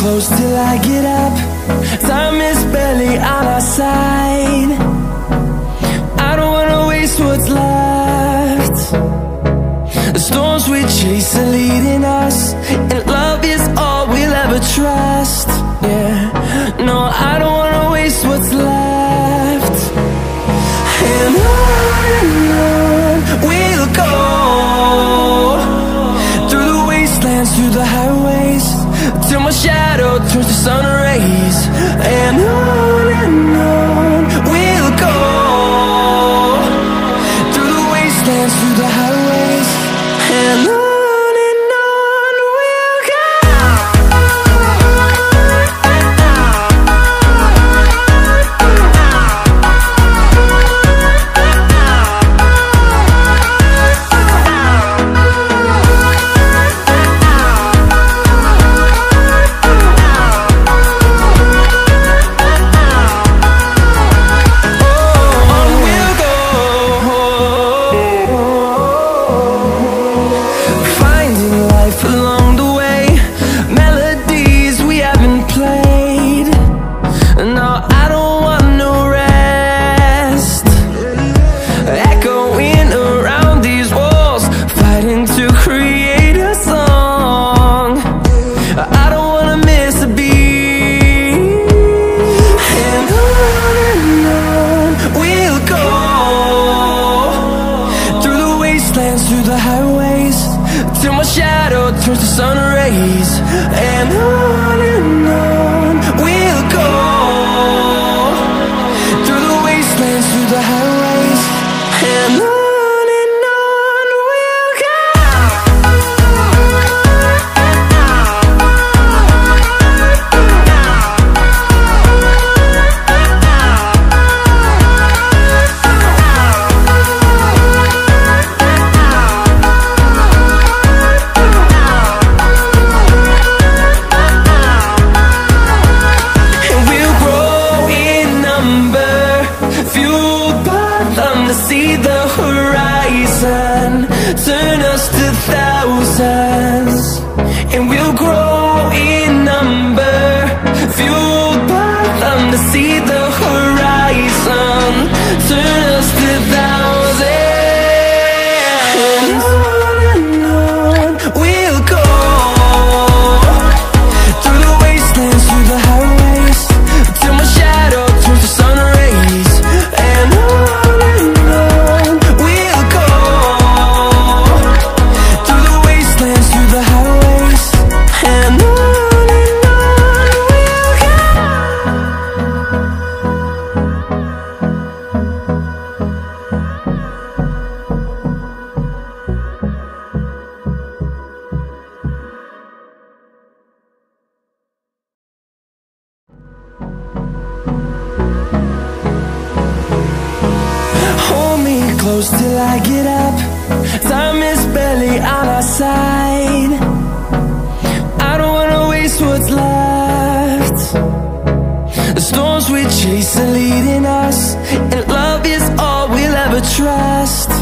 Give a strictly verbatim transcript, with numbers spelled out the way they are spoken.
close till I get up. Time is barely on our side. I don't wanna waste what's left. The storms we chase are leading us, and love is all we'll ever trust. Yeah, no, I don't wanna waste what's left. And on and on we'll go, through the wastelands, through the highways, till my shadow turns to sun rays. And on and on we'll go, through the wastelands, through the highways, and on. Through the highways, till my shadow turns to sun rays. And on and on we'll go, through the wastelands, through the highways, and on. See the horizon, turn us to thousands, and we'll grow in number, fueled by them. To see the horizon, turn us to thousands, and on and on we'll go, through the wastelands, through the highways, till my shadow turns to sun rays. And on close till I get up. Time is barely on our side. I don't wanna waste what's left. The storms we chase are leading us, and love is all we'll ever trust.